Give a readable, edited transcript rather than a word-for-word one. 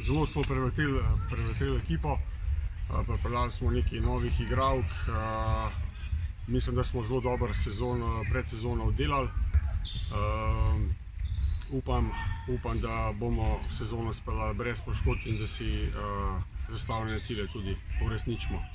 Zelo smo prevetrili ekipo, pripeljali smo nekaj novih igralk. Mislim, da smo zelo dobro predsezono oddelali. Upam, da bomo sezono speljali brez poškodb in da si zastavljene cilje tudi uresničimo.